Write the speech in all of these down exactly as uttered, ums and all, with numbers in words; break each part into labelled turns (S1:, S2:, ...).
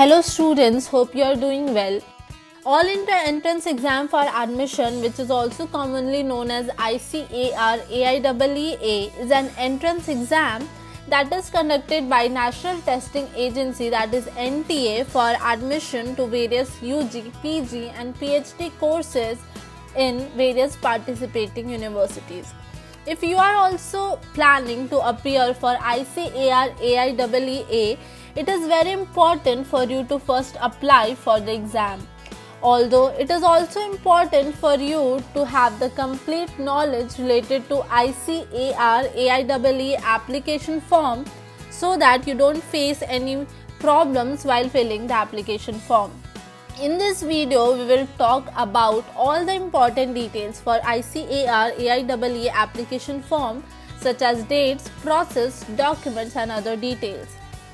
S1: Hello students, hope you are doing well. All India Entrance Exam for Admission, which is also commonly known as I C A R A I E E A, is an entrance exam that is conducted by National Testing Agency, that is N T A, for admission to various U G, P G and P H D courses in various participating universities. If you are also planning to appear for I C A R A I E E A, it is very important for you to first apply for the exam. Although it is also important for you to have the complete knowledge related to I C A R A I E E A application form so that you don't face any problems while filling the application form. In this video, we will talk about all the important details for I C A R A I E E A application form, such as dates, process, documents and other details.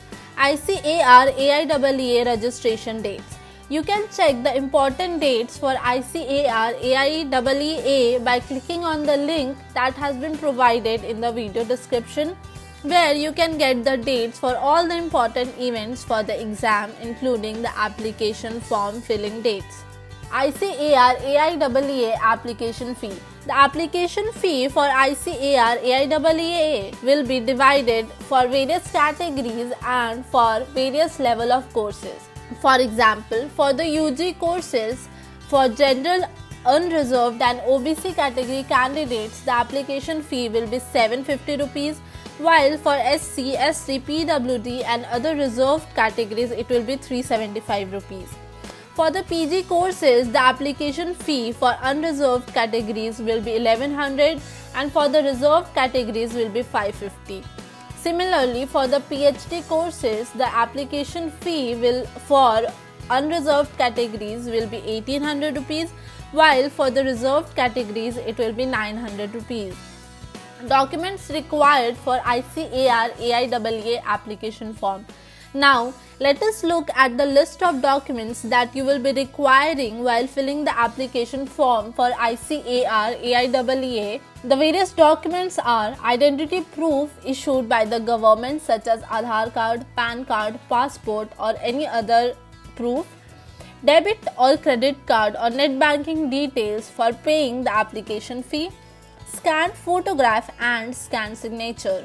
S1: I C A R A I E E A registration dates. You can check the important dates for I C A R A I E E A by clicking on the link that has been provided in the video description, where you can get the dates for all the important events for the exam, including the application form filling dates. I C A R A I E E A application fee. The application fee for I C A R A I E E A will be divided for various categories and for various level of courses. For example, for the U G courses, for general, unreserved and O B C category candidates, the application fee will be seven hundred fifty rupees, while for S C, S T, P W D and other reserved categories, it will be three hundred seventy-five rupees. For the P G courses, the application fee for unreserved categories will be eleven hundred and for the reserved categories will be five hundred fifty. Similarly, for the P H D courses, the application fee will for unreserved categories will be eighteen hundred rupees, while for the reserved categories it will be nine hundred rupees. Documents required for I C A R A I E E A application form. Now, let us look at the list of documents that you will be requiring while filling the application form for I C A R A I E E A. The various documents are identity proof issued by the government, such as Aadhaar card, PAN card, passport or any other proof, debit or credit card or net banking details for paying the application fee, scanned photograph and scanned signature.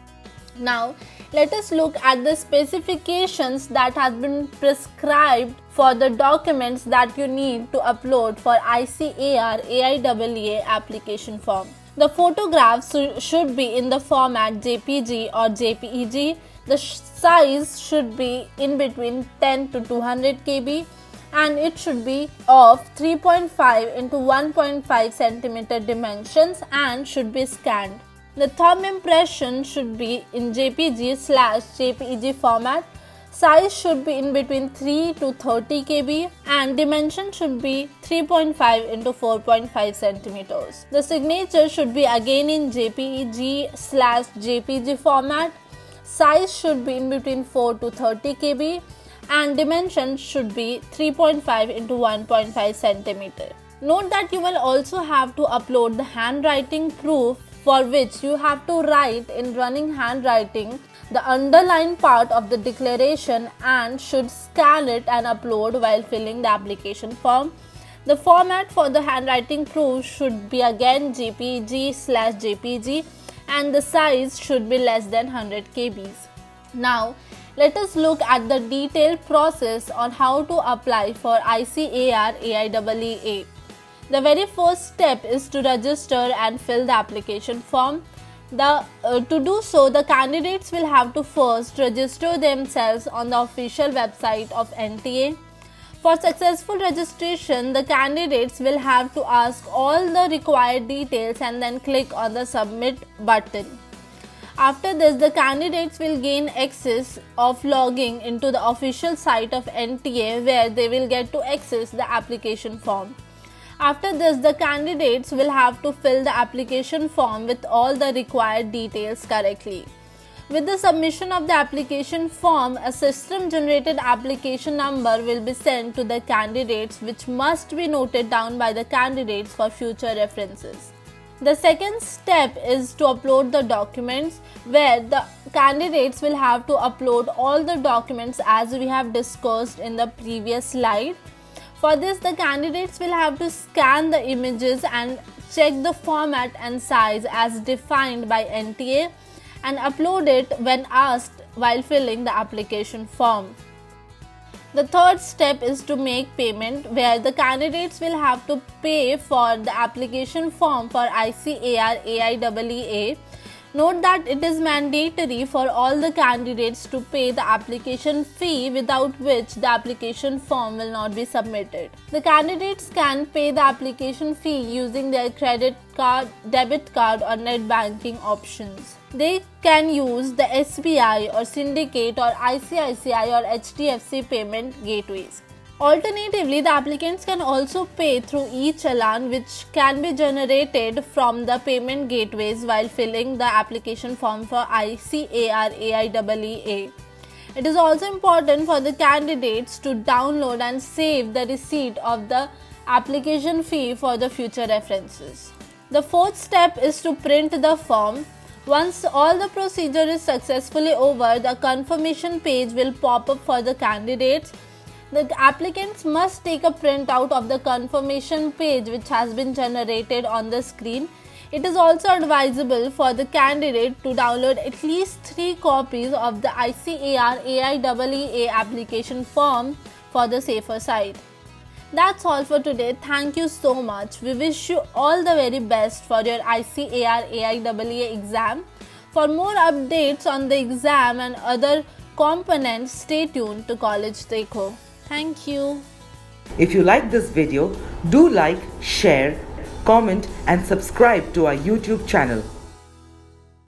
S1: Now, let us look at the specifications that have been prescribed for the documents that you need to upload for I C A R A I E E A application form. The photographs should be in the format J P G or J P E G. The size should be in between ten to two hundred K B and it should be of three point five into one point five centimeter dimensions and should be scanned. The thumb impression should be in J P G slash J P E G format. Size should be in between three to thirty K B and dimension should be three point five into four point five centimeters. The signature should be again in J P E G slash J P G format. Size should be in between four to thirty K B and dimension should be three point five into one point five centimeter. Note that you will also have to upload the handwriting proof, for which you have to write in running handwriting the underlined part of the declaration and should scan it and upload while filling the application form. The format for the handwriting proof should be again J P E G slash J P G and the size should be less than one hundred K Bs. Now, let us look at the detailed process on how to apply for I C A R A I E E A. The very first step is to register and fill the application form. The, uh, to do so, the candidates will have to first register themselves on the official website of N T A. For successful registration, the candidates will have to ask all the required details and then click on the submit button. After this, the candidates will gain access of logging into the official site of N T A, where they will get to access the application form. After this, the candidates will have to fill the application form with all the required details correctly. With the submission of the application form, a system-generated application number will be sent to the candidates, which must be noted down by the candidates for future references. The second step is to upload the documents, where the candidates will have to upload all the documents as we have discussed in the previous slide. For this, the candidates will have to scan the images and check the format and size as defined by N T A and upload it when asked while filling the application form. The third step is to make payment, where the candidates will have to pay for the application form for I C A R A I E E A. Note that it is mandatory for all the candidates to pay the application fee, without which the application form will not be submitted. The candidates can pay the application fee using their credit card, debit card or net banking options. They can use the S B I or Syndicate or I C I C I or H D F C payment gateways. Alternatively, the applicants can also pay through e-challan, which can be generated from the payment gateways while filling the application form for I C A R A I E E A. It is also important for the candidates to download and save the receipt of the application fee for the future references. The fourth step is to print the form. Once all the procedure is successfully over, the confirmation page will pop up for the candidates. The applicants must take a printout of the confirmation page which has been generated on the screen. It is also advisable for the candidate to download at least three copies of the I C A R A I E E A application form for the safer side. That's all for today. Thank you so much. We wish you all the very best for your I C A R A I E E A exam. For more updates on the exam and other components, stay tuned to College Dekho. Thank you.
S2: If you like this video, do like, share, comment and subscribe to our YouTube channel.